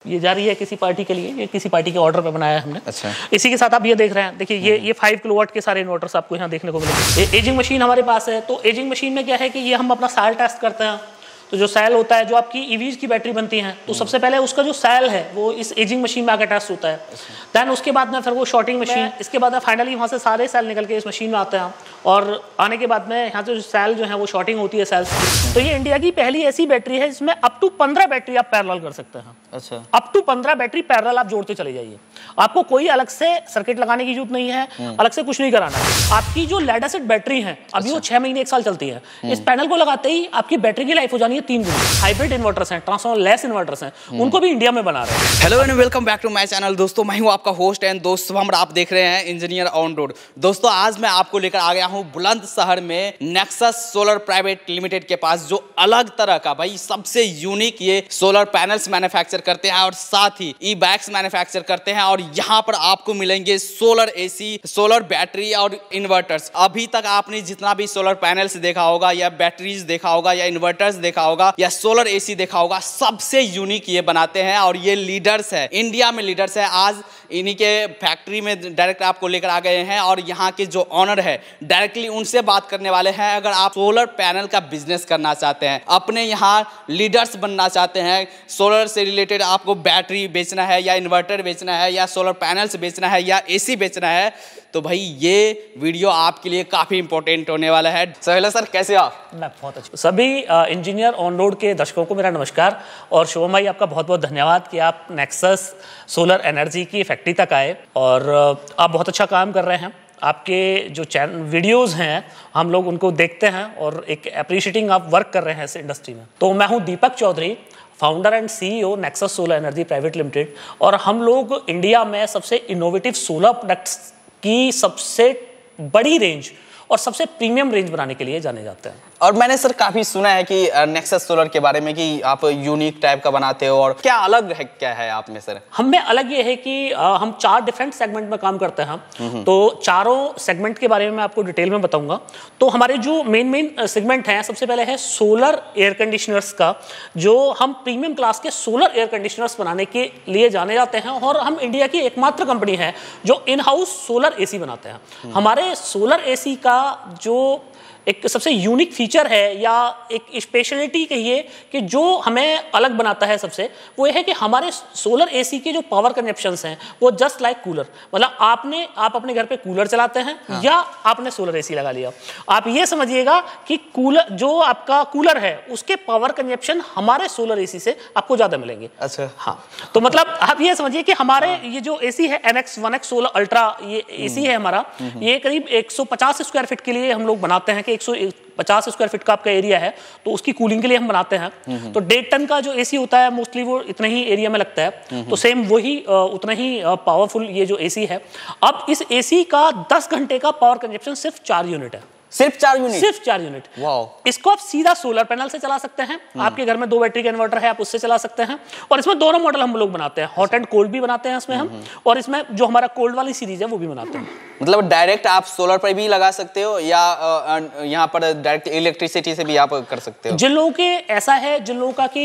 ये जा रही है किसी पार्टी के लिए, ये किसी पार्टी के ऑर्डर पे बनाया है हमने। अच्छा। इसी के साथ आप ये देख रहे हैं, देखिए ये 5 किलोवाट के सारे इन्वर्टर्स आपको यहाँ देखने को मिलेंगे। एजिंग मशीन हमारे पास है। तो एजिंग मशीन में क्या है कि ये हम अपना सेल टेस्ट करते हैं। तो जो सेल होता है, जो आपकी ईवीज की बैटरी बनती हैं, तो सबसे पहले उसका जो सेल है वो इस एजिंग मशीन में आकर टेस्ट होता है। देन उसके बाद में फिर वो शॉर्टिंग मशीन, इसके बाद में फाइनली वहाँ से सारे सेल निकल के इस मशीन में आते हैं और आने के बाद में यहाँ से जो सेल जो है वो शॉर्टिंग होती है सेल्स की। तो ये इंडिया की पहली ऐसी बैटरी है जिसमें अप टू 15 बैटरी आप पैरेलल कर सकते हैं। अच्छा। अप टू 15 बैटरी पैरेलल आप जोड़ते चले जाइए। आपको कोई अलग से सर्किट लगाने की जरूरत नहीं है, अलग से कुछ नहीं कराना है। आपकी जो लेड एसिड बैटरी है अभी वो 6 महीने 1 साल चलती है। इस पैनल को लगाते ही आपकी बैटरी की लाइफ हो जानी है 3 गुना। हाइब्रिड इन्वर्टर्स हैं, ट्रांसफॉर्मर लेस इन्वर्टर्स हैं, उनको भी इंडिया में बना रहे हैं। Hello and welcome back to my channel. दोस्तों मैं हूं आपका होस्ट एंड दोस्त शुभम, आप देख रहे हैं इंजीनियर ऑन रोड। दोस्तों आज मैं आपको लेकर आ गया हूं बुलंदशहर में नेक्सस सोलर प्राइवेट लिमिटेड के पास, जो अलग तरह का भाई सबसे यूनिक ये सोलर पैनल्स मैन्युफैक्चर करते हैं और साथ ही ई बैग्स मैन्युफैक्चर करते हैं। और यहाँ पर आपको मिलेंगे सोलर एसी, सोलर बैटरी और इन्वर्टर्स। अभी तक आपने जितना भी सोलर पैनल्स देखा होगा या बैटरीज देखा होगा या इन्वर्टर्स देखा होगा या सोलर एसी देखा होगा, सबसे यूनिक ये बनाते हैं और ये लीडर्स है, इंडिया में लीडर्स है। आज इन्हीं के फैक्ट्री में डायरेक्ट आपको लेकर आ गए हैं और यहाँ के जो ऑनर है डायरेक्टली उनसे बात करने वाले हैं। अगर आप सोलर पैनल का बिजनेस करना चाहते हैं, अपने यहाँ लीडर्स बनना चाहते हैं, सोलर से रिलेटेड आपको बैटरी बेचना है या इन्वर्टर बेचना है या सोलर पैनल्स बेचना है या एसी बेचना है, तो भाई ये वीडियो आपके लिए काफी इंपॉर्टेंट होने वाला है। हेलो सर, कैसे आप? मैं बहुत अच्छा। सभी इंजीनियर ऑन रोड के दर्शकों को मेरा नमस्कार और शुभम भाई आपका बहुत बहुत धन्यवाद कि आप नेक्सस सोलर एनर्जी की फैक्ट्री तक आए और आप बहुत अच्छा काम कर रहे हैं। आपके जो चैनल वीडियोस हैं हम लोग उनको देखते हैं और एक अप्रिशिएटिंग आप वर्क कर रहे हैं इस इंडस्ट्री में। तो मैं हूँ Deepak Chaudhary, founder and CEO Nexus solar energy private limited, और हम लोग इंडिया में सबसे इनोवेटिव सोलर प्रोडक्ट्स की सबसे बड़ी रेंज और सबसे प्रीमियम रेंज बनाने के लिए जाने जाते हैं। और मैंने सर काफी सुना है कि नेक्सस सोलर के बारे में कि आप यूनिक टाइप का बनाते हो, और क्या अलग है, क्या है आप में सर? हम में अलग ये है कि हम 4 डिफरेंट सेगमेंट में काम करते हैं। तो चारों सेगमेंट के बारे में मैं आपको डिटेल में बताऊंगा। तो हमारे जो मेन सेगमेंट हैं, सबसे पहले है सोलर एयर कंडीशनर्स का, जो हम प्रीमियम क्लास के सोलर एयर कंडीशनर्स बनाने के लिए जाने जाते हैं और हम इंडिया की एकमात्र कंपनी है जो इन हाउस सोलर एसी बनाते हैं। हमारे सोलर एसी का जो एक सबसे यूनिक फीचर है या एक स्पेशलिटी कहिए कि जो हमें अलग बनाता है सबसे, वो ये है कि हमारे सोलर एसी के जो पावर कंजप्शंस हैं वो जस्ट लाइक कूलर, मतलब आप अपने घर पे कूलर चलाते हैं या आपने सोलर एसी लगा लिया, आप ये समझिएगा कि कूलर जो आपका कूलर है उसके पावर कंजप्शन हमारे सोलर एसी से आपको ज्यादा मिलेंगे। अच्छा। हाँ, तो मतलब आप ये समझिए कि हमारे ये जो एसी है NX 1X सोलर अल्ट्रा, ये एसी है हमारा, ये करीब 150 स्क्वायर फीट के लिए हम लोग बनाते हैं कि 150 स्क्वायर फीट का आपका एरिया है तो उसकी कूलिंग के लिए हम बनाते हैं। तो 1.5 टन का जो एसी होता है मोस्टली वो इतने ही एरिया में लगता है। तो सेम वही उतना ही पावरफुल ये जो एसी है। अब इस एसी का 10 घंटे का पावर कंजप्शन सिर्फ 4 यूनिट है। सिर्फ 4 यूनिट? सिर्फ 4 यूनिट। वाओ। इसको आप सीधा सोलर पैनल से चला सकते हैं। आपके घर में 2 बैटरी का इन्वर्टर है, आप उससे चला सकते हैं। और इसमें दोनों मॉडल हम लोग बनाते हैं, हॉट एंड कोल्ड भी बनाते हैं इसमें हम, और इसमें जो हमारा कोल्ड वाली सीरीज है वो भी बनाते हैं। मतलब डायरेक्ट आप सोलर पर भी लगा सकते हो या यहाँ पर डायरेक्ट इलेक्ट्रिसिटी से भी आप कर सकते हो? जिन लोगों के ऐसा है, जिन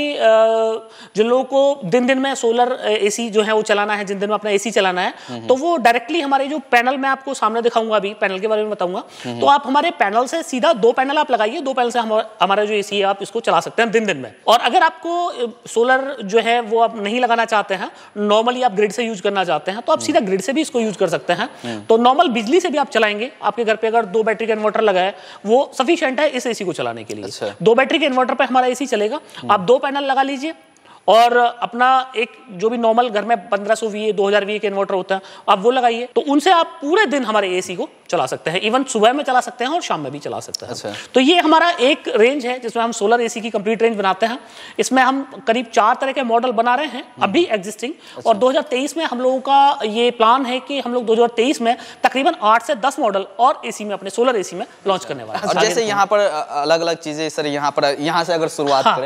लोगों को दिन में सोलर एसी जो है वो चलाना है, जिन दिन में अपना एसी चलाना है, तो वो डायरेक्टली हमारे जो पैनल में आपको सामने दिखाऊंगा, अभी पैनल के बारे में बताऊंगा, तो आप हमारे पैनल से सीधा 2 पैनल आप लगाइए, 2 पैनल से हमारा जो एसी है आप इसको चला सकते हैं दिन में। और अगर आपको सोलर जो है वो आप नहीं लगाना चाहते हैं, नॉर्मली आप ग्रिड से यूज करना चाहते हैं, तो आप सीधा ग्रिड से भी इसको यूज कर सकते हैं। तो नॉर्मल बिजली से भी आप चलाएंगे। आपके घर पे अगर 2 बैटरी का इन्वर्टर लगा है वो सफिशिएंट है इस एसी को चलाने के लिए। अच्छा। 2 बैटरी के इन्वर्टर पे हमारा एसी चलेगा। आप 2 पैनल लगा लीजिए और अपना एक जो भी नॉर्मल घर में 1500 VA 2000 VA के इन्वर्टर होता है आप वो लगाइए, तो उनसे आप पूरे दिन हमारे एसी को चला सकते हैं। इवन सुबह में चला सकते हैं और शाम में भी चला सकते हैं। अच्छा। तो ये हमारा एक रेंज है जिसमें हम सोलर एसी की कंप्लीट रेंज बनाते हैं। इसमें हम करीब 4 तरह के मॉडल बना रहे हैं अभी एग्जिस्टिंग। और 2023 में हम लोगों का ये प्लान है कि हम लोग 2023 में तकरीबन 8 से 10 मॉडल और एसी में, अपने सोलर एसी में लॉन्च करने वाले हैं। और जैसे यहाँ पर अलग अलग चीजें सर, यहाँ से अगर शुरुआत करें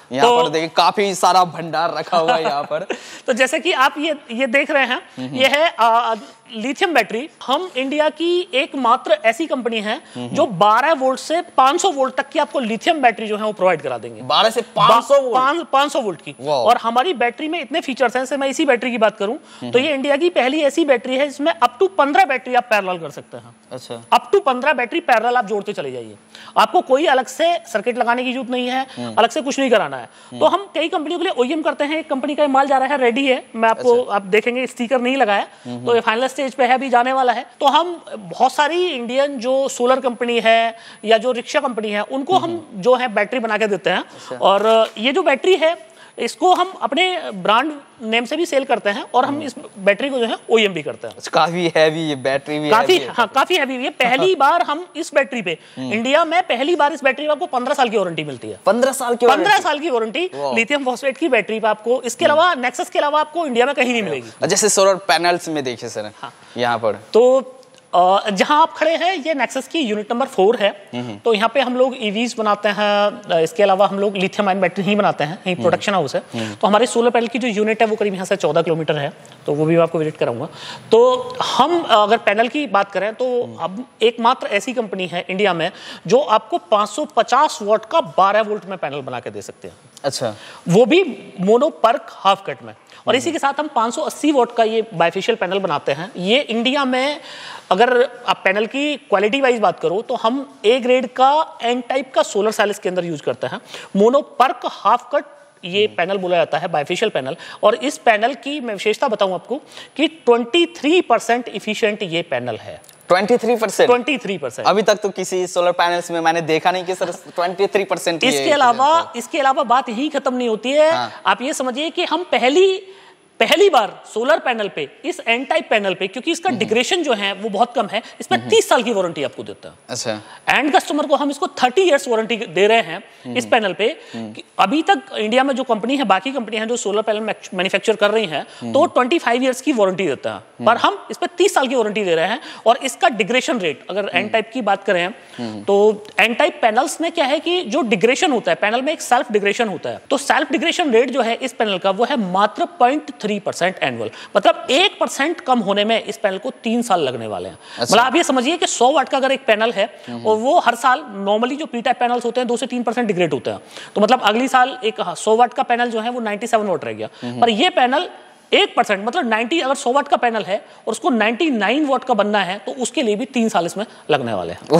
यहाँ पर देखिए काफी सारा भंडार रखा हुआ है यहाँ पर। तो जैसे कि आप ये देख रहे हैं, ये है लिथियम बैटरी। हम इंडिया की एकमात्र ऐसी कंपनी है जो 12 वोल्ट से 500 वोल्ट तक की आपको लिथियम बैटरी जो है वो प्रोवाइड करा देंगे। 12 से 500 वोल्ट 500 वोल्ट की। और हमारी बैटरी में इतने फीचर्स हैं। जैसे मैं इसी बैटरी की बात करूं तो ये इंडिया की पहली ऐसी बैटरी है जिसमें अप टू 15 बैटरी आप पैरेलल कर सकते हैं। अच्छा, अप टू 15 बैटरी पैरेलल आप जोड़ते चले जाइए। आपको कोई अलग से सर्किट लगाने की जरूरत नहीं है, अलग से कुछ नहीं कराना है। तो हम कई कंपनियों के लिए ओईएम करते हैं। एक कंपनी का माल जा रहा है, रेडी है। मैं आपको आप देखेंगे स्टिकर नहीं लगाया, तो ये फाइनल स्टेज पे है, अभी जाने वाला है। तो हम बहुत सारी इंडियन जो सोलर कंपनी है या जो रिक्शा कंपनी है उनको हम जो है बैटरी बना के देते हैं। और ये जो बैटरी है इसको हम अपने ब्रांड नेम से भी सेल करते हैं और हम इस बैटरी को जो है ओईएम भी करते हैं। काफी हैवी ये बैटरी भी काफी है। हाँ, काफी हैवी है। पहली बार हम इस बैटरी पे इंडिया में पहली बार इस बैटरी पे आपको 15 साल की वारंटी मिलती है। 15 साल की 15 साल की वारंटी लिथियम फॉस्फेट की बैटरी पे आपको। इसके अलावा नेक्सस के अलावा आपको इंडिया में कहीं नहीं मिलेगी। जैसे सोलर पैनल्स में देखिए सर, यहाँ पर तो जहां आप खड़े हैं ये नेक्सस की यूनिट नंबर 4 है। तो यहाँ पे हम लोग ईवीज बनाते हैं। इसके अलावा हम लोग लिथियम आयन बैटरी ही बनाते हैं। यही प्रोडक्शन हाउस है। तो हमारे सोलर पैनल की जो यूनिट है वो करीब यहाँ से 14 किलोमीटर है। तो वो भी मैं आपको विजिट कराऊंगा। तो हम अगर पैनल की बात करें तो अब एकमात्र ऐसी कंपनी है इंडिया में जो आपको 550 वॉट का 12 वोल्ट में पैनल बना के दे सकते हैं। अच्छा, वो भी मोनो पर्क हाफ कट में। और इसी के साथ हम 580 वॉट का ये बाइफेशियल पैनल बनाते हैं। ये इंडिया में अगर आप पैनल की क्वालिटी वाइज बात करो तो हम ए ग्रेड का एन टाइप का सोलर सेल इसके अंदर यूज करते हैं। मोनो पर्क हाफ कट ये पैनल बोला जाता है, बाइफेशियल पैनल। और इस पैनल की मैं विशेषता बताऊं आपको कि 23% इफिशिएंट ये पैनल है। 23%। अभी तक तो किसी सोलर पैनल्स में मैंने देखा नहीं कि सर 23%। इसके अलावा बात यही खत्म नहीं होती है। आप ये समझिए कि हम पहली बार सोलर पैनल पे इस एन टाइप पैनल पे, क्योंकि इसका डिग्रेशन जो है वो बहुत कम है, इसमें 30 साल की वारंटी आपको देता है। अच्छा, एंड कस्टमर को हम इसको 30 इयर्स वारंटी दे रहे हैं इस पैनल पे। अभी तक इंडिया में जो कंपनी है, बाकी कंपनी है जो सोलर पैनल मैन्युफैक्चर कर रही हैं, तो 25 इयर्स की वारंटी देता है, पर हम इस पे 30 साल की वारंटी दे रहे हैं। और इसका डिग्रेशन रेट अगर एन टाइप की बात करें तो एन टाइप पैनल्स में क्या है कि जो डिग्रेशन होता है पैनल में, एक सेल्फ डिग्रेशन होता है। तो सेल्फ डिग्रेशन रेट जो है इस पैनल का वो है मात्र 0.3% एनुअल। मतलब 1% कम होने में इस पैनल को 3 साल लगने वाले हैं। मतलब आप ये समझिए कि 100 वाट का अगर एक पैनल है और वो हर साल नॉर्मली जो पी टाइप पैनल्स होते हैं 2 से 3% डिग्रेड होते हैं, तो मतलब अगली साल एक 100 वाट का पैनल जो है वो 97 वाट रह गया। पर ये पैनल 1% मतलब 90, अगर 100 वाट का पैनल है और उसको 99 वाट का बनना है तो उसके लिए भी 3 साल इसमें लगने वाले हैं।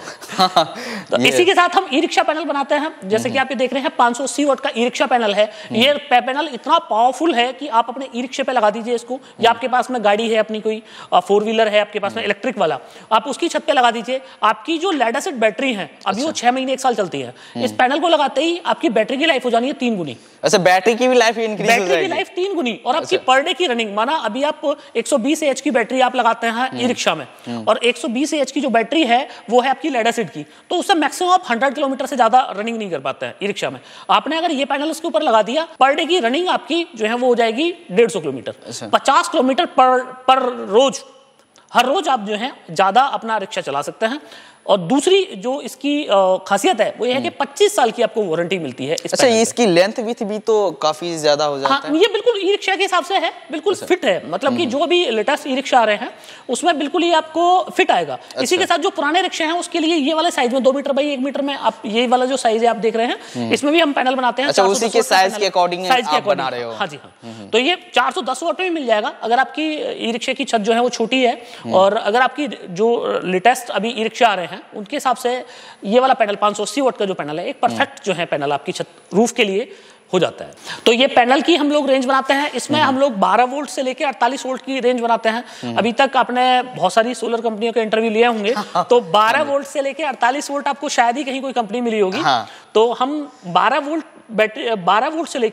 तो इसी के साथ हम ई रिक्शा पैनल बनाते हैं। जैसे कि आप ये देख रहे हैं 580 वाट का ई रिक्शा पैनल है। ये पैनल इतना पावरफुल है कि आप अपने ई रिक्शे पे लगा दीजिए इसको, या आपके पास में गाड़ी है अपनी, कोई 4 व्हीलर है आपके पास में इलेक्ट्रिक वाला, आप उसकी छत पे लगा दीजिए। आपकी जो लेड एसिड बैटरी है अभी वो 6 महीने 1 साल चलती है। इस पैनल को लगाते ही आपकी बैटरी की लाइफ हो जानी है 3 गुनी। अच्छा, बैटरी की भी लाइफ इंक्रीज हो जाएगी। बैटरी की लाइफ 3 गुनी। और आपकी पर डे की रनिंग, माना अभी आप 120 एच की बैटरी आप लगाते हैं ई रिक्शा में, और 120 एच की जो बैटरी है वो है आपकी लेड एसिड की, तो उससे मैक्सिमम आप 100 किलोमीटर से ज्यादा रनिंग नहीं कर पाते हैं ई रिक्शा में। आपने अगर ये पैनल उसके ऊपर लगा दिया, पर डे की रनिंग आपकी जो है वो हो जाएगी 150 किलोमीटर। 50 किलोमीटर पर रोज, हर रोज आप जो है ज्यादा अपना रिक्शा चला सकते हैं। और दूसरी जो इसकी खासियत है वो ये है कि 25 साल की आपको वारंटी मिलती है। अच्छा, इसकी लेंथ विड्थ भी तो काफी ज्यादा हो जाता है। ये बिल्कुल ई रिक्शा के हिसाब से है, बिल्कुल फिट है। मतलब कि जो भी लेटेस्ट ई रिक्शा आ रहे हैं उसमें बिल्कुल ही आपको फिट आएगा। इसी के साथ जो पुराने रिक्शे हैं उसके लिए ये वाले साइज में 2 मीटर बाई 1 मीटर में आप ये वाला जो साइज है आप देख रहे हैं, इसमें भी हम पैनल बनाते हैं। अच्छा, उसी के साइज के अकॉर्डिंग आप बना रहे हो? हाँ जी, हाँ। तो ये 410 वाट में मिल जाएगा अगर आपकी ई रिक्शे की छत जो है वो छोटी है। और अगर आपकी जो लेटेस्ट अभी ई रिक्शा आ रहे हैं उनके हिसाब से ये वाला पैनल 580 वाट का जो पैनल है, एक परफेक्ट जो है पैनल आपकी छत रूफ के लिए हो जाता है। तो ये पैनल की हम लोग रेंज बनाते हैं। इसमें हम लोग 12 वोल्ट से लेकर 48 वोल्ट की रेंज बनाते हैं। अभी तक आपने बहुत सारी सोलर कंपनियों के इंटरव्यू लिए होंगे, तो 12 वोल्ट से लेकर 48 वोल्ट आपको शायद ही कहीं कोई कंपनी मिली होगी। तो हम 12 वोल्ट से लेके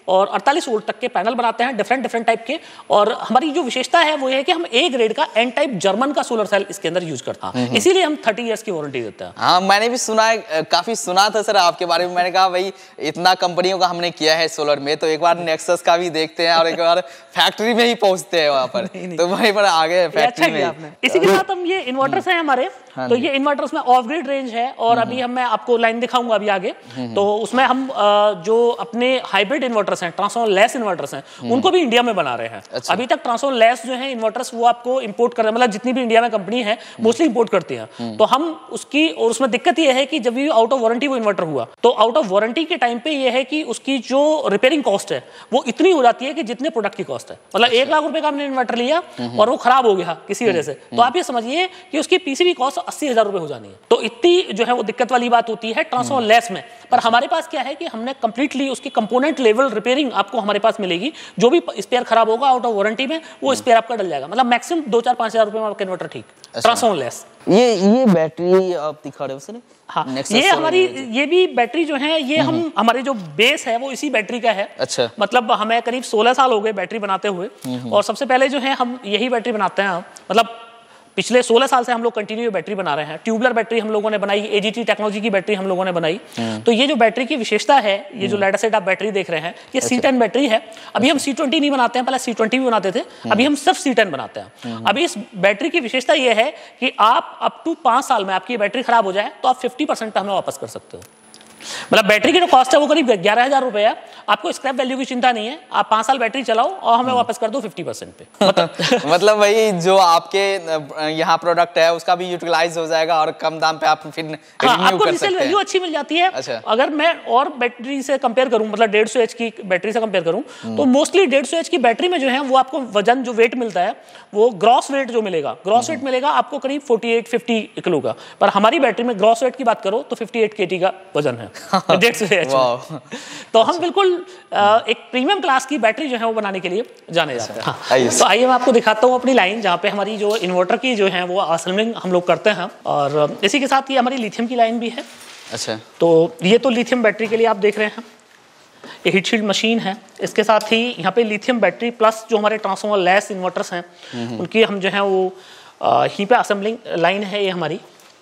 और 48 वोल्ट तक के पैनल बनाते हैं, डिफरेंट टाइप के। और हमारी जो विशेषता है वो है कि हम ए ग्रेड का एन टाइप जर्मन का सोलर सेल इसके अंदर यूज करते हैं, इसीलिए हम 30 इयर्स की वारंटी देते हैं। हाँ, मैंने भी सुना है, काफी सुना था सर आपके बारे में। मैंने कहा भाई इतना कंपनियों का हमने किया है सोलर में, तो एक बार नेक्सस का भी देखते हैं और एक बार फैक्ट्री में ही पहुंचते हैं वहां पर। तो वहीं पर आगे फैक्ट्री में। इसी के साथ हम ये इन्वर्टर्स हैं हमारे, तो ये इन्वर्टर्स में ऑफ ग्रिड रेंज है। और अभी मैं आपको लाइन दिखाऊंगा अभी आगे, तो उसमें हम जो अपने हाइब्रिड इन्वर्टर्स हैं, ट्रांसफॉर्मर लेस इन्वर्टर्स हैं, उनको भी इंडिया में बना रहे हैं। अच्छा। अभी तक ट्रांसफॉर्मर लेस जो है इन्वर्टर्स वो आपको इंपोर्ट कर रहे हैं, मतलब जितनी भी इंडिया में कंपनी है मोस्टली इंपोर्ट करती है। तो हम उसकी, और उसमें दिक्कत ये है कि जब भी आउट ऑफ वारंटी वो इन्वर्टर हुआ, तो आउट ऑफ वारंटी के टाइम पे ये है कि उसकी जो रिपेयरिंग कॉस्ट है वो इतनी हो जाती है कि जितने प्रोडक्ट की कॉस्ट है। मतलब 1 लाख रुपए का हमने इन्वर्टर लिया और वो खराब हो गया किसी वजह से, तो आप ये समझिए कि उसकी पीसीबी कॉस्ट 80,000 रुपए हो जानी है। तो इतनी जो है वो दिक्कत वाली बात होती है ट्रांसफॉर्मर लेस में। पर हमारे पास क्या है कि हमने कंप्लीटली उसकी कंपोनेंट लेवल रिपेयरिंग आपको हमारे पास मिलेगी। जो भी स्पेयर खराब होगा आउट ऑफ वारंटी में वो स्पेयर आपका डल जाएगा, मतलब मैक्सिमम 2-4-5 रुपए में आपका इन्वर्टर ठीक। Transformer less. ये बैटरी आप दिखा रहे हो सर? हाँ, ये हमारी ये भी बैटरी जो है ये हम हमारे जो बेस है वो इसी बैटरी का है। अच्छा। मतलब हमें करीब 16 साल हो गए बैटरी बनाते हुए, और सबसे पहले जो है हम यही बैटरी बनाते हैं। मतलब पिछले 16 साल से हम लोग कंटिन्यू बैटरी बना रहे हैं। ट्यूबलर बैटरी हम लोगों ने बनाई, एजीटी टेक्नोलॉजी की बैटरी हम लोगों ने बनाई। तो ये जो बैटरी की विशेषता है, ये जो लेड एसिड आप बैटरी देख रहे हैं, ये C10 बैटरी है। अभी हम C20 नहीं बनाते हैं, पहले C20 भी बनाते थे, अभी हम सिर्फ C10 बनाते हैं। अभी इस बैटरी की विशेषता ये है कि आप अप टू 5 साल में आपकी बैटरी खराब हो जाए तो आप 50% पे हमें वापस कर सकते हो। मतलब बैटरी की जो कॉस्ट है वो करीब 11,000 रुपए है। आपको स्क्रैप वैल्यू की चिंता नहीं है, आप 5 साल बैटरी चलाओ और हमें वापस कर दो 50% पे। मतलब वही जो आपके यहाँ प्रोडक्ट है उसका भी यूटिलाइज हो जाएगा और कम दाम पे आप फिर आपको रीसेल वैल्यू अच्छी मिल जाती है। अच्छा। अगर मैं और बैटरी से कंपेयर करूं, मतलब 150 एच की बैटरी से कंपेयर करूं, तो मोस्टली 150 एच की बैटरी में जो है वो आपको वजन जो वेट मिलता है वो ग्रॉस वेट जो मिलेगा, ग्रॉस वेट मिलेगा आपको करीब 48-50 किलो का। पर हमारी बैटरी में ग्रॉस वेट की बात करो तो 58 kg का वजन है। तो हम बिल्कुल एक प्रीमियम क्लास की बैटरी जो है वो बनाने के लिए जाने जाते हैं। तो आइए मैं आपको दिखाता हूँ अपनी लाइन, जहाँ पे हमारी जो इन्वर्टर की जो है वो असेंबलिंग हम लोग करते हैं। और इसी के साथ ये हमारी लिथियम की लाइन भी है। अच्छा। तो ये तो लिथियम बैटरी के लिए आप देख रहे हैं, ये हीट शील्ड मशीन है। इसके साथ ही यहाँ पे लिथियम बैटरी प्लस जो हमारे ट्रांसफॉर्मर लेस इन्वर्टर्स हैं उनकी हम जो है वो यहीं पे असेंबलिंग लाइन है ये हमारी।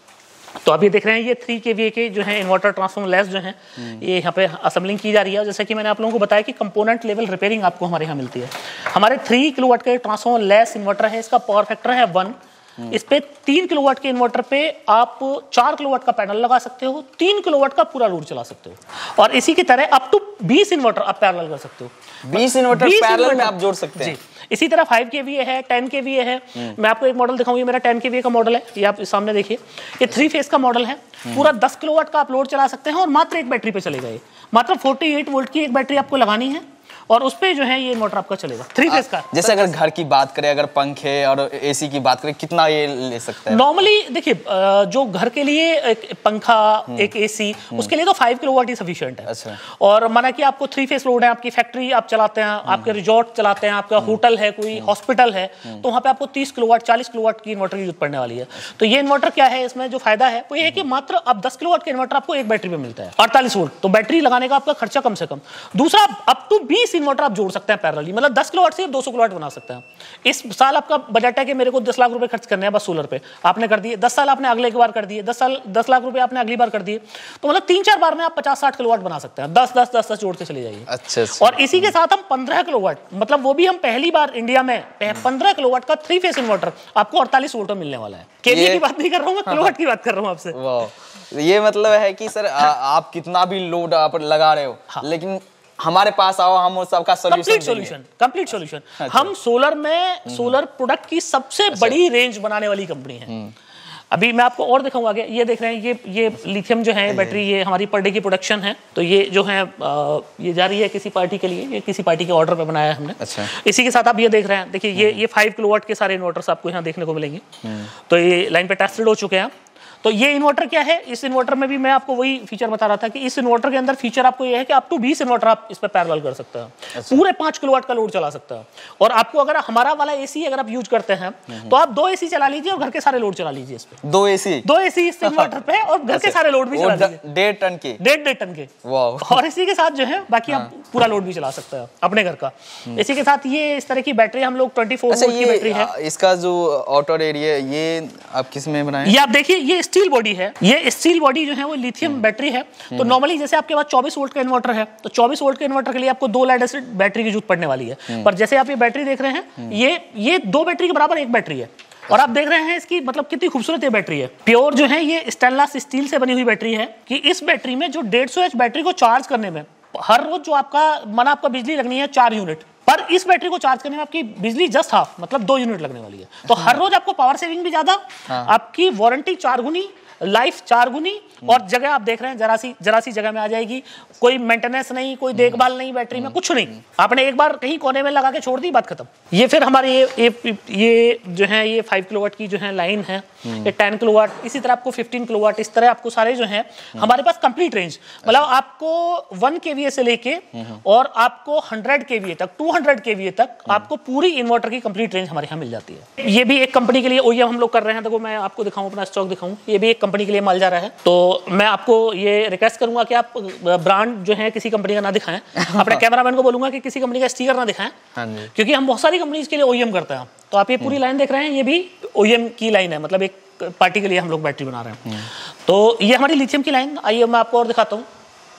तो आप ये देख रहे हैं ये 3 kVA के जो है इन्वर्टर ट्रांसफॉर्मर लेस जो हैं ये यहाँ पे असेंबलिंग की जा रही है। जैसे कि मैंने आप लोगों को बताया कि कंपोनेंट लेवल रिपेयरिंग आपको हमारे यहाँ मिलती है। हमारे 3 किलोवाट के ट्रांसफॉर्मर लेस इन्वर्टर है, इसका पावर फैक्टर है 1। इस पे 3 किलोवाट के इन्वर्टर पे आप 4 किलोवाट का पैनल लगा सकते हो, 3 किलोवाट का पूरा लोड चला सकते हो। और इसी की तरह अप टू 20 इन्वर्टर आप पैरेलल कर सकते हो। 20 इन्वर्टर पैरेलल में आप जोड़ सकते हैं। इसी तरह 5 kVA है, 10 kVA है। मैं आपको एक मॉडल दिखाऊंगी, मेरा 10 kVA का मॉडल है, ये आप सामने देखिए। ये 3 फेज का मॉडल है, पूरा 10 किलोवाट का आप लोड चला सकते हैं और मात्र एक बैटरी पे चलेगा। ये मात्र 48 वोल्ट की एक बैटरी आपको लगानी है और उस पे जो है ये मोटर आपका चलेगा 3 फेज का। जैसे अगर घर की बात करें, अगर पंखे और एसी की बात करें, कितना ये ले सकता है? नॉर्मली देखिए जो घर के लिए एक पंखा एक एसी उसके लिए तो 5 किलोवाट ही सफिशिएंट है। अच्छा। और माना कि आपको 3 फेज लोड है, आपकी फैक्ट्री आप चलाते हैं, आपके रिजॉर्ट चलाते हैं, आपका होटल है, कोई हॉस्पिटल है, तो वहाँ पे आपको 30 किलोवाट 40 किलोवाट की इन्वर्टर की जरूरत पड़ने वाली है। तो ये इन्वर्टर क्या है, इसमें जो फायदा है वो ये है कि मात्र अब 10 किलोवाट का इन्वर्टर आपको एक बैटरी में मिलता है, 48 वोल्ट। तो बैटरी लगाने का आपका खर्चा कम से कम। दूसरा, अप टू 20 इन्वर्टर आप जोड़ सकते हैं पैरेलली, मतलब 10 किलोवाट से 200 किलोवाट बना सकते हैं। इस साल आपका बजट है कि मेरे को 10 लाख रुपए खर्च करने हैं बस सोलर पे, आपने कर दिए। 10 साल आपने अगले बार कर दिए, 10 लाख रुपए आपने अगली बार कर दिए, तो मतलब 3-4 बार में आप 50-60 किलोवाट बना सकते हैं। 10 जोड़ के चले जाइए। अच्छा। और इसी के साथ हम 15 किलोवाट, मतलब वो भी हम पहली बार इंडिया में 15 किलोवाट का 3 फेज इन्वर्टर आपको 48 वोल्ट में मिलने वाला है। केवीए की बात नहीं कर रहा हूं मैं, किलोवाट की बात कर रहा हूं आपसे। वाह, ये मतलब है कि सर आप कितना भी लोड आप लगा रहे हो, लेकिन हमारे पास आओ, हम उस सबका कंप्लीट सॉल्यूशन। हम सोलर में सोलर प्रोडक्ट की सबसे बड़ी रेंज बनाने वाली कंपनी है। अभी मैं आपको और दिखाऊंगा आगे। ये देख रहे हैं, ये लिथियम जो है बैटरी, ये हमारी पर डे की प्रोडक्शन है। तो ये जो है ये जा रही है किसी पार्टी के लिए, ये किसी पार्टी के ऑर्डर पे बनाया है हमने। अच्छा। इसी के साथ आप ये देख रहे हैं, देखिए ये 5 किलोवाट के सारे इन्वर्टर्स आपको यहाँ देखने को मिलेंगे। तो ये लाइन पे टेस्टेड हो चुके हैं। तो ये इन्वर्टर क्या है, इस इन्वर्टर में भी मैं आपको वही फीचर बता रहा था कि इस इन्वर्टर के अंदर फीचर आपको ये है कि अप टू 20 इन्वर्टर आप इस पर पैरेलल कर सकते हैं। पूरे 5 किलोवाट का लोड चला सकता है। और आपको अगर हमारा वाला एसी अगर आप यूज करते हैं तो आप 2 एसी चला लीजिए और घर के सारे लोड चला लीजिए इस पे। 2 एसी इस इन्वर्टर पे और घर के सारे लोड भी चला लीजिए। 1.5 टन के वाह। और इसी के साथ जो है बाकी आप पूरा लोड भी चला सकते हैं अपने घर का। इसी के साथ ये इस तरह की बैटरी हम लोग 24 वोल्ट की बैटरी है। इसका जो आउटर एरिया ये आप किस में बनाए? ये आप देखिए, ये स्टील बॉडी है। ये स्टील बॉडी जो है वो लिथियम बैटरी है। तो नॉर्मली जैसे आपके पास 24 वोल्ट का इन्वर्टर है तो 24 वोल्ट के इन्वर्टर के लिए आपको 2 लेड एसिड बैटरी की जरूरत पड़ने वाली है। पर जैसे आप ये बैटरी देख रहे हैं, ये 2 बैटरी के बराबर एक बैटरी है। और आप देख रहे हैं इसकी मतलब कितनी खूबसूरत ये बैटरी है। प्योर जो है ये स्टेनलेस स्टील से बनी हुई बैटरी है कि इस बैटरी में जो 150 एच बैटरी को चार्ज करने में हर रोज जो आपका बिजली लगनी है 4 यूनिट, पर इस बैटरी को चार्ज करने में आपकी बिजली जस्ट हाफ मतलब 2 यूनिट लगने वाली है। तो हर रोज आपको पावर सेविंग भी ज्यादा, आपकी वारंटी 4 गुनी, लाइफ 4 गुनी, और जगह आप देख रहे हैं जरा सी जगह में आ जाएगी। कोई मेंटेनेंस नहीं, कोई देखभाल नहीं, बैटरी में कुछ नहीं। आपने एक बार कहीं कोने में लगा के छोड़ दी, बात खत्म। ये फिर हमारे ये जो है ये 5 किलोवाट की जो है लाइन है, ये 10 किलोवाट, इसी तरह आपको 15 किलोवाट, इस तरह आपको सारे जो है हमारे पास कंप्लीट रेंज, मतलब आपको 1 kVA से लेके और आपको 100 kVA तक, 200 kVA तक आपको पूरी इन्वर्टर की कंप्लीट रेंज हमारे यहाँ मिल जाती है। ये भी एक कंपनी के लिए OEM हम लोग कर रहे हैं। देखो मैं आपको दिखाऊं, अपना स्टॉक दिखाऊं, ये भी एक कंपनी के लिए माल जा रहा है। तो मैं आपको ये रिक्वेस्ट करूंगा कि आप ब्रांड जो है किसी कंपनी का ना दिखाएं। अपने कैमरामैन को बोलूंगा कि किसी कंपनी का स्टिकर ना दिखाएं, क्योंकि हम बहुत सारी कंपनीज के लिए OEM करते हैं। तो आप ये पूरी लाइन देख रहे हैं, ये भी OEM की लाइन है, मतलब एक पार्टी के लिए हम लोग बैटरी बना रहे हैं। तो ये हमारी लिथियम की लाइन। आइए मैं आपको और दिखाता हूँ।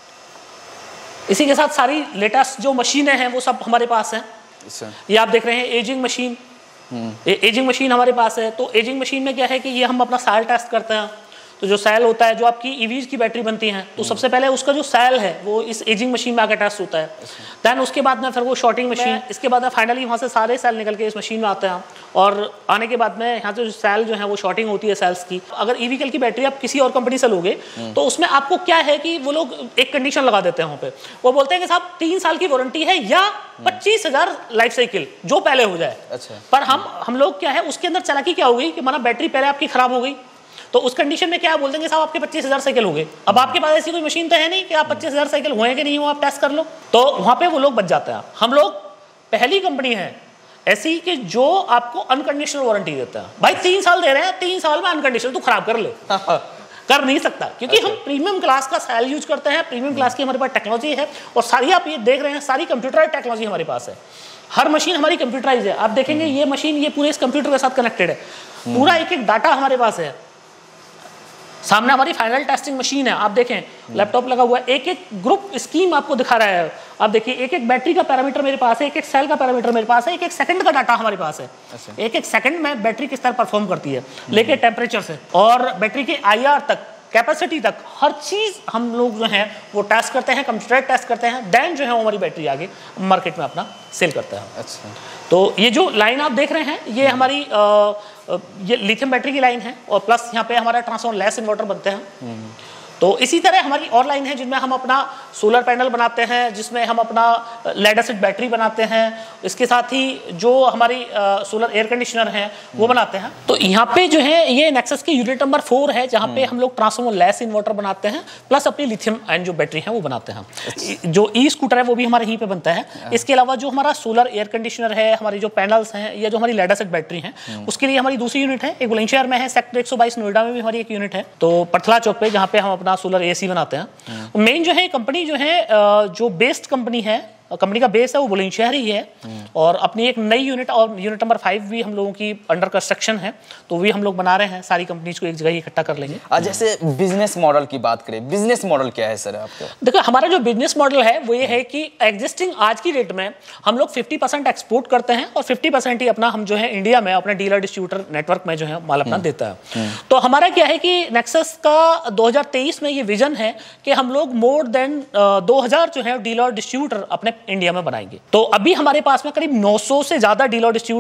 इसी के साथ सारी लेटेस्ट जो मशीनें हैं वो सब हमारे पास हैं। ये आप देख रहे हैं एजिंग मशीन, एजिंग मशीन हमारे पास है। तो एजिंग मशीन में क्या है कि ये हम अपना सेल टेस्ट करते हैं। तो जो सेल होता है, जो आपकी ईवीज की बैटरी बनती हैं, तो सबसे पहले उसका जो सेल है वो इस एजिंग मशीन में आकर टेस्ट होता है। देन उसके बाद में फिर वो शॉर्टिंग मशीन, इसके बाद में फाइनली वहाँ से सारे सेल निकल के इस मशीन में आते हैं। और आने के बाद में यहाँ से जो सेल जो है वो शॉर्टिंग होती है सेल्स की। अगर ई व्हीकल की बैटरी आप किसी और कंपनी से लोगे तो उसमें आपको क्या है कि वो लोग एक कंडीशन लगा देते हैं वहाँ पे। वो बोलते हैं कि साहब 3 साल की वारंटी है या 25,000 लाइफ साइकिल जो पहले हो जाए। पर हम लोग क्या है उसके अंदर चालाकी क्या हो गई कि माना बैटरी पहले आपकी खराब हो गई, तो उस कंडीशन में क्या बोल देंगे साहब आपके 25,000 साइकिल हो गए। अब आपके पास ऐसी कोई मशीन तो है नहीं कि आप 25,000 साइकिल हुए कि नहीं हो, आप टेस्ट कर लो। तो वहां पे वो लोग बच जाते हैं। हम लोग पहली कंपनी है ऐसी कि जो आपको अनकंडीशनल वारंटी देता है। भाई 3 साल दे रहे हैं, 3 साल में अनकंडीशनल तो खराब कर ले कर नहीं सकता, क्योंकि हम प्रीमियम क्लास का सेल यूज करते हैं। प्रीमियम क्लास की हमारे पास टेक्नोलॉजी है और सारी आप ये देख रहे हैं सारी कंप्यूटराइज टेक्नोलॉजी हमारे पास है। हर मशीन हमारी कंप्यूटराइज है। आप देखेंगे ये मशीन ये पूरे इस कंप्यूटर के साथ कनेक्टेड है। पूरा एक एक डाटा हमारे पास है। सामने हमारी फाइनल टेस्टिंग मशीन है। आप देखें लैपटॉप लगा हुआ है, एक एक ग्रुप स्कीम आपको दिखा रहा है। आप देखिए एक एक बैटरी का पैरामीटर मेरे पास है, एक एक सेल का पैरामीटर मेरे पास है, एक एक सेकंड का डाटा हमारे पास है। एक एक सेकंड में बैटरी किस तरह परफॉर्म करती है, लेके टेम्परेचर से और बैटरी के IR तक, कैपेसिटी तक, हर चीज हम लोग जो है वो टेस्ट करते हैं, कंप्यूटर टेस्ट करते हैं। देन जो है हमारी बैटरी आगे मार्केट में अपना सेल करता है। तो ये जो लाइन आप देख रहे हैं ये हमारी ये लिथियम बैटरी की लाइन है और प्लस यहाँ पे हमारा ट्रांसफॉर्मर लेस इन्वर्टर बनते हैं। तो इसी तरह हमारी और लाइन है जिनमें हम अपना सोलर पैनल बनाते हैं, जिसमें हम अपना लेड एसिड बैटरी बनाते हैं। इसके साथ ही जो हमारी सोलर एयर कंडीशनर हैं वो बनाते हैं। तो यहाँ पे जो है ये नेक्सस की यूनिट नंबर 4 है जहाँ पे हम लोग ट्रांसफॉर्मर लेस इन्वर्टर बनाते हैं प्लस अपनी लिथियम आयन जो बैटरी है वो बनाते हैं। जो ई स्कूटर है वो भी हमारे यहीं पे बनता है। इसके अलावा जो हमारा सोलर एयर कंडीशनर है, हमारी जो पैनल्स हैं या जो हमारी लेड एसिड बैटरी है उसके लिए हमारी दूसरी यूनिट है, एक बुलंदशहर में है, सेक्टर 122 नोएडा में भी हमारी एक यूनिट है। तो पथला चौक पे जहाँ पे हम अपना सोलर AC बनाते हैं। मेन जो है कंपनी जो है जो बेस्ड कंपनी है, कंपनी का बेस है वो बुलंदशहर ही है और अपनी एक नई यूनिट और यूनिट नंबर 5 भी हम लोगों की अंडर कंस्ट्रक्शन है। तो भी हम लोग बना रहे हैं, सारी कंपनीज को एक जगह ही इकट्ठा कर लेंगे। जैसे बिजनेस मॉडल की बात करें, बिजनेस मॉडल क्या है सर आपका? देखो हमारा जो बिजनेस मॉडल है वो ये है कि एग्जिस्टिंग आज की डेट में हम लोग 50% एक्सपोर्ट करते हैं और 50% ही अपना हम जो है इंडिया में अपने डीलर डिस्ट्रीब्यूटर नेटवर्क में जो है माल अपना देता है। तो हमारा क्या है कि नेक्सस का 2023 में ये विजन है कि हम लोग मोर देन 2000 जो है डीलर डिस्ट्रीब्यूटर अपने इंडिया में बनाएंगे। तो अभी हमारे पास में करीब 900 से ज्यादा डीलर डिस्ट्रीब्यूटर हैं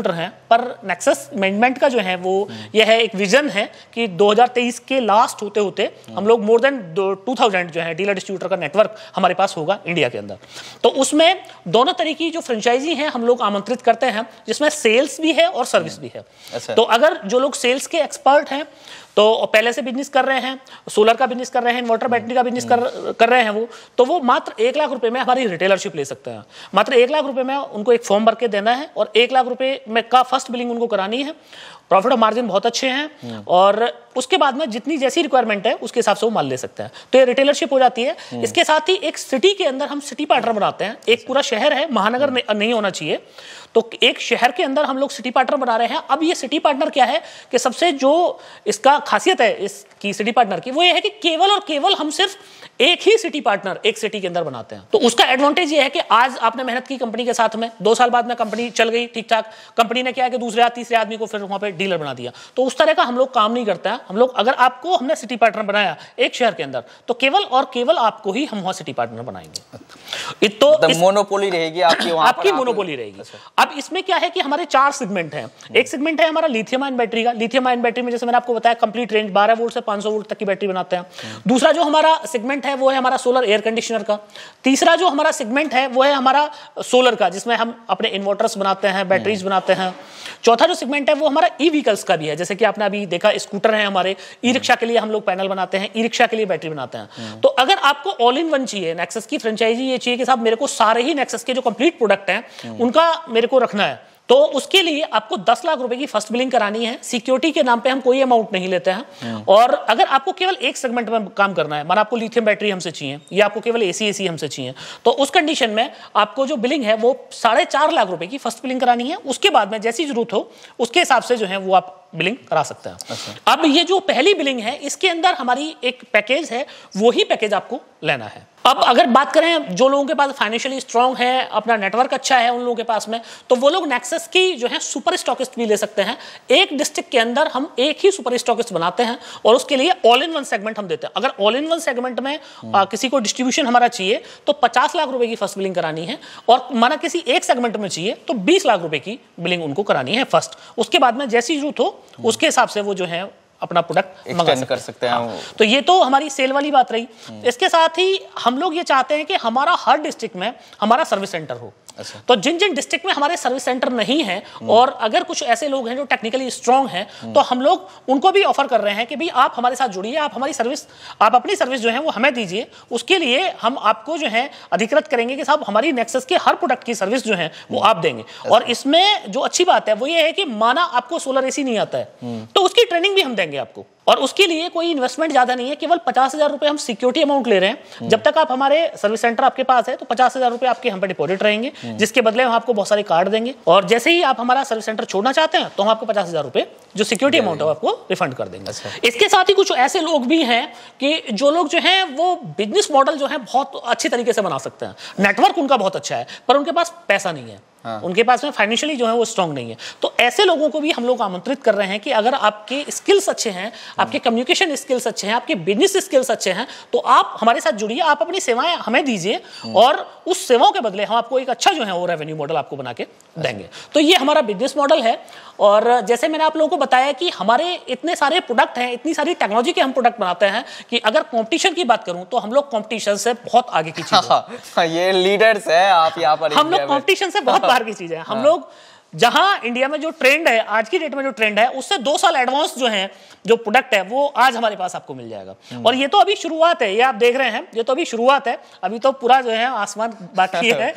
पर नेक्सस मैनेजमेंट का जो है वो ये है, एक विजन है कि 2023 के लास्ट होते होते हम लोग मोर देन 2000 जो है डीलर डिस्ट्रीब्यूटर का नेटवर्क हमारे पास होगा इंडिया के अंदर। तो उसमें दोनों तरह की जो फ्रेंचाइजी हैं हम लोग आमंत्रित करते हैं, जिसमें सेल्स भी है और सर्विस भी है। तो अगर जो लोग सेल्स के एक्सपर्ट हैं तो पहले से बिजनेस कर रहे हैं, सोलर का बिजनेस कर रहे हैं, इन्वर्टर बैटरी का बिजनेस कर रहे हैं वो मात्र 1 लाख रुपए में हमारी रिटेलरशिप ले सकते हैं। मात्र 1 लाख रुपए में उनको एक फॉर्म भर के देना है और 1 लाख रुपए में का फर्स्ट बिलिंग उनको करानी है। प्रॉफिट और मार्जिन बहुत अच्छे हैं और उसके बाद में जितनी जैसी रिक्वायरमेंट है उसके हिसाब से वो माल ले सकते हैं। तो ये रिटेलरशिप हो जाती है। इसके साथ ही एक सिटी के अंदर हम सिटी पार्टनर बनाते हैं। एक पूरा शहर है, महानगर नहीं होना चाहिए, तो एक शहर के अंदर हम लोग सिटी पार्टनर बना रहे हैं। अब ये सिटी पार्टनर क्या है कि सबसे जो इसका खासियत है इसकी सिटी पार्टनर की, वो ये है कि केवल और केवल हम सिर्फ एक ही सिटी पार्टनर एक सिटी के अंदर बनाते हैं। तो उसका एडवांटेज ये है कि आज आपने मेहनत की कंपनी के साथ में, 2 साल बाद में कंपनी चल गई ठीक ठाक, कंपनी ने क्या है कि दूसरे तीसरे आदमी को फिर वहां पे डीलर बना दिया। तो उस तरह का हम लोग काम नहीं करते हैं। हम लोग अगर आपको हमने सिटी पार्टनर बनाया एक शहर के अंदर, तो केवल और केवल आपको ही हम वहां सिटी पार्टनर बनाएंगे। तो मोनोपोली रहेगी आपकी, वहां आपकी मोनोपोली रहेगी। अब इसमें क्या है कि हमारे 4 सेगमेंट हैं। एक सेगमेंट है हमारा लिथियम आयन बैटरी का। लिथियम आयन बैटरी में जैसे मैंने आपको बताया कंप्लीट रेंज 12 वोल्ट से 500 वोल्ट तक की बैटरी बनाते हैं। दूसरा जो हमारा सेगमेंट है वो है हमारा सोलर एयर कंडीशनर का। तीसरा जो हमारा सेगमेंट है वो है हमारा सोलर का, जिसमें हम अपने इन्वर्टर्स बनाते हैं, बैटरीज बनाते हैं। चौथा जो सेगमेंट है वो हमारा ई व्हीकल्स का भी है, जैसे कि आपने अभी देखा स्कूटर है हमारे, ई रिक्शा के लिए हम लोग पैनल बनाते हैं, ई रिक्शा के लिए बैटरी बनाते हैं। तो अगर आपको ऑल इन वन चाहिए, नेक्सस की फ्रेंचाइजी ये चाहिए कि साहब मेरे को सारे ही नेक्सस के जो कंप्लीट प्रोडक्ट हैं उनका मेरे को रखना है, तो उसके लिए आपको 10 लाख रुपए की फर्स्ट बिलिंग करानी है। सिक्योरिटी के नाम पे हम कोई अमाउंट नहीं लेते हैं। और अगर आपको केवल एक सेगमेंट में काम करना है, माना आपको लिथियम बैटरी हमसे चाहिए या आपको केवल एसी हमसे चाहिए, तो उस कंडीशन में आपको जो बिलिंग है वो 4.5 लाख रुपए की फर्स्ट बिलिंग करानी है। उसके बाद में जैसी जरूरत हो उसके हिसाब से जो है वो आप बिलिंग करा सकते हैं। अब ये जो पहली बिलिंग है इसके अंदर हमारी एक पैकेज है, वो ही पैकेज आपको लेना है। अब अगर बात करें जो लोगों के पास फाइनेंशियली स्ट्रांग है, अपना नेटवर्क अच्छा है उन लोगों के पास में, तो वो लोग नेक्सस की जो है सुपर स्टॉकिस्ट भी ले सकते हैं। एक डिस्ट्रिक्ट के अंदर हम एक ही सुपर स्टॉकिस्ट बनाते हैं और उसके लिए ऑल इन वन सेगमेंट हम देते हैं। अगर ऑल इन वन सेगमेंट में किसी को डिस्ट्रीब्यूशन हमारा चाहिए तो 50 लाख रुपए की फर्स्ट बिलिंग करानी है, और माना किसी एक सेगमेंट में चाहिए तो 20 लाख रुपए की बिलिंग उनको करानी है फर्स्ट। उसके बाद में जैसी जरूरत हो उसके हिसाब से वो जो है अपना प्रोडक्ट मंगा कर सकते हैं। हाँ। तो ये तो हमारी सेल वाली बात रही। इसके साथ ही हम लोग ये चाहते हैं कि हमारा हर डिस्ट्रिक्ट में हमारा सर्विस सेंटर हो। तो जिन जिन डिस्ट्रिक्ट में हमारे सर्विस सेंटर नहीं है और अगर कुछ ऐसे लोग हैं जो टेक्निकली स्ट्रांग हैं, तो हम लोग उनको भी ऑफर कर रहे हैं कि भाई आप हमारे साथ जुड़िए, आप हमारी सर्विस, आप अपनी सर्विस जो है वो हमें दीजिए। उसके लिए हम आपको जो है अधिकृत करेंगे कि साहब हमारी नेक्सस के हर प्रोडक्ट की सर्विस जो है वो आप देंगे। और इसमें जो अच्छी बात है वो ये है कि माना आपको सोलर एसी नहीं आता है तो उसकी ट्रेनिंग भी हम देंगे आपको, और उसके लिए कोई इन्वेस्टमेंट ज्यादा नहीं है। केवल 50,000 रुपए हम सिक्योरिटी अमाउंट ले रहे हैं। जब तक आप हमारे सर्विस सेंटर आपके पास है तो 50,000 रुपए आपके हम पे डिपॉजिट रहेंगे, जिसके बदले हम आपको बहुत सारे कार्ड देंगे। और जैसे ही आप हमारा सर्विस सेंटर छोड़ना चाहते हैं तो हम आपको 50,000 रुपए जो सिक्योरिटी अमाउंट है आपको रिफंड कर देंगे। इसके साथ ही कुछ ऐसे लोग भी हैं कि जो लोग जो हैं वो बिजनेस मॉडल जो है बहुत अच्छी तरीके से बना सकते हैं, नेटवर्क उनका बहुत अच्छा है पर उनके पास पैसा नहीं है। उनके पास में फाइनेंशियली जो है वो स्ट्रांग नहीं है। तो ऐसे लोगों को भी हम लोग आमंत्रित कर रहे हैं कि अगर आपके स्किल्स अच्छे हैं, आपके कम्युनिकेशन स्किल्स अच्छे हैं, आपके बिजनेस स्किल्स अच्छे हैं, तो आप हमारे साथ जुड़िए, आप अपनी सेवाएं हमें दीजिए और उस सेवाओं के बदले हम आपको एक अच्छा जो है वो रेवेन्यू मॉडल आपको बना के देंगे। तो ये हमारा बिजनेस मॉडल है। और जैसे मैंने आप लोगों को बताया कि हमारे इतने सारे प्रोडक्ट हैं, इतनी सारी टेक्नोलॉजी के हम प्रोडक्ट बनाते हैं कि अगर कंपटीशन की बात करूं तो हम लोग कंपटीशन से बहुत आगे की चीज है। ये लीडर्स है आप यहाँ पर, हम लोग कंपटीशन से बहुत बाहर की चीज है। हम लोग जहां इंडिया में जो ट्रेंड है, आज की डेट में जो ट्रेंड है, उससे 2 साल एडवांस जो है जो प्रोडक्ट है वो आज हमारे पास आपको मिल जाएगा। और ये तो अभी शुरुआत है, ये आप देख रहे हैं, ये तो अभी शुरुआत है, अभी तो पूरा जो है आसमान बाकी है।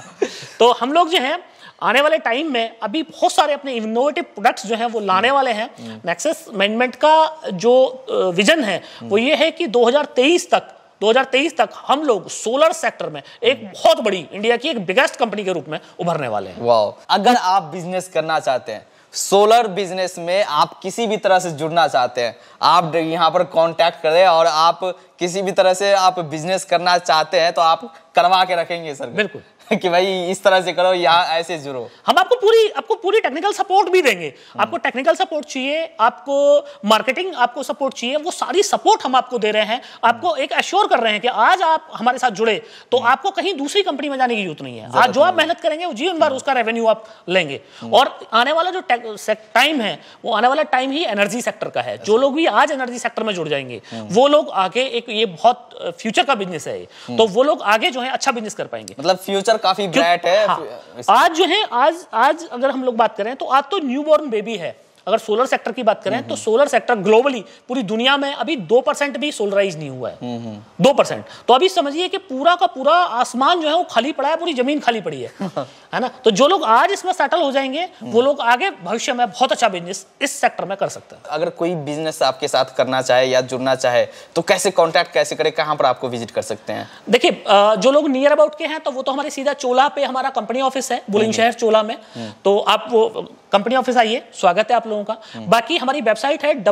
तो हम लोग जो है आने वाले टाइम में अभी बहुत सारे अपने इनोवेटिव प्रोडक्ट्स जो हैं वो लाने वाले हैं। नेक्सस मैनेजमेंट का जो विजन है वो ये है कि 2023 तक हम लोग सोलर सेक्टर में एक बहुत बड़ी, इंडिया की एक बिगेस्ट कंपनी के रूप में उभरने वाले हैं। वाह! अगर आप बिजनेस करना चाहते हैं, सोलर बिजनेस में आप किसी भी तरह से जुड़ना चाहते हैं, आप यहाँ पर कांटेक्ट करें और आप किसी भी तरह से आप बिजनेस करना चाहते हैं तो आप करवा के रखेंगे सर? बिल्कुल कि भाई इस तरह से करो, यहाँ ऐसे जुड़ो। हम आपको पूरी टेक्निकल सपोर्ट भी देंगे। आपको टेक्निकल सपोर्ट चाहिए, आपको मार्केटिंग आपको सपोर्ट चाहिए, वो सारी सपोर्ट हम आपको दे रहे हैं। आपको एक एश्योर कर रहे हैं कि आज आप हमारे साथ जुड़े तो आपको कहीं दूसरी कंपनी में जाने की जरूरत नहीं है। आज जो आप मेहनत करेंगे वो जीवन भर उसका रेवेन्यू आप लेंगे। और आने वाला जो टाइम है वो आने वाला टाइम ही एनर्जी सेक्टर का है। जो लोग भी आज एनर्जी सेक्टर में जुड़ जाएंगे वो लोग आगे एक ये बहुत फ्यूचर का बिजनेस है, तो वो लोग आगे जो है अच्छा बिजनेस कर पाएंगे। मतलब फ्यूचर काफी ब्राइट है। हाँ, आज जो है आज अगर हम लोग बात करें तो आज तो न्यूबॉर्न बेबी है। अगर सोलर सेक्टर की बात करें तो सोलर सेक्टर ग्लोबली पूरी दुनिया में अभी 2% भी सोलराइज नहीं हुआ है। 2%। तो अभी समझिए कि पूरा का पूरा आसमान जो है वो खाली पड़ा है, पूरी जमीन खाली पड़ी है ना। तो जो लोग आज इसमें सेटल हो जाएंगे वो लोग आगे भविष्य में बहुत अच्छा बिजनेस इस सेक्टर में कर सकते हैं। अगर कोई बिजनेस आपके साथ करना चाहे या जुड़ना चाहे तो कैसे कांटेक्ट कैसे करे, कहां पर आपको विजिट कर सकते हैं? देखिए, जो लोग नियर अबाउट के हैं तो वो तो हमारे सीधा चोला पे हमारा कंपनी ऑफिस है, बुलंदशहर चोला में। तो आप वो कंपनी ऑफिस आइए, स्वागत है आप लोगों का। बाकी हमारी वेबसाइट है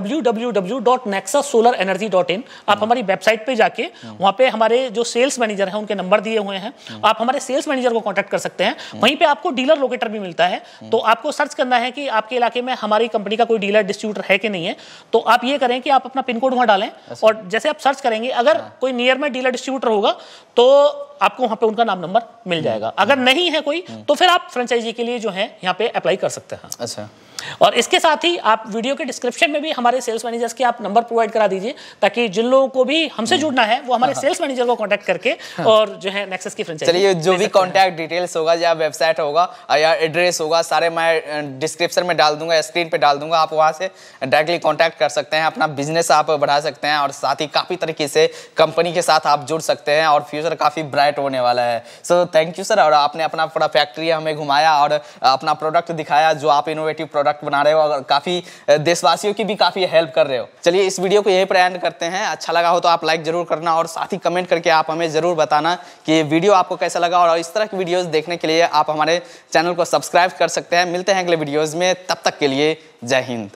www.nexussolarenergy.in। आप हमारी वेबसाइट पे जाके वहां पे हमारे जो सेल्स मैनेजर हैं उनके नंबर दिए हुए हैं, आप हमारे सेल्स मैनेजर को कांटेक्ट कर सकते हैं। वहीं पे आपको डीलर लोकेटर भी मिलता है, तो आपको सर्च करना है कि आपके इलाके में हमारी कंपनी का कोई डीलर डिस्ट्रीब्यूटर है कि नहीं है। तो आप ये करें कि आप अपना पिन कोड वहां डालें और जैसे आप सर्च करेंगे अगर कोई नियर में डीलर डिस्ट्रीब्यूटर होगा तो आपको वहां पे उनका नाम नंबर मिल जाएगा। अगर नहीं है कोई तो फिर आप फ्रेंचाइजी के लिए जो है यहाँ पे अप्लाई कर सकते हैं। अच्छा। और इसके साथ ही आप वीडियो के डिस्क्रिप्शन में भी हमारे सेल्स मैनेजर्स के आप नंबर प्रोवाइड करा दीजिए, ताकि जिन लोगों को भी हमसे जुड़ना है वो हमारे सेल्स मैनेजर को कांटेक्ट करके और जो है नेक्सस की फ्रेंचाइजी। चलिए, जो भी कांटेक्ट डिटेल्स होगा या वेबसाइट होगा या एड्रेस होगा सारे मैं डिस्क्रिप्शन में डाल दूंगा, स्क्रीन पे डाल दूंगा। आप वहां से डायरेक्टली कांटेक्ट कर सकते हैं, अपना बिजनेस आप बढ़ा सकते हैं और साथ ही काफी तरीके से कंपनी के साथ आप जुड़ सकते हैं और फ्यूचर काफी ब्राइट होने वाला है। So thank you sir. और आपने अपना पूरा फैक्ट्री हमें घुमाया और अपना प्रोडक्ट दिखाया, जो आप इनोवेटिव प्रोडक्ट बना रहे हो, काफी देशवासियों की भी काफी हेल्प कर रहे हो। चलिए, इस वीडियो को यहीं पर एंड करते हैं। अच्छा लगा हो तो आप लाइक जरूर करना और साथ ही कमेंट करके आप हमें जरूर बताना कि ये वीडियो आपको कैसा लगा। और इस तरह की वीडियोस देखने के लिए आप हमारे चैनल को सब्सक्राइब कर सकते हैं। मिलते हैं अगले वीडियोस में, तब तक के लिए जय हिंद।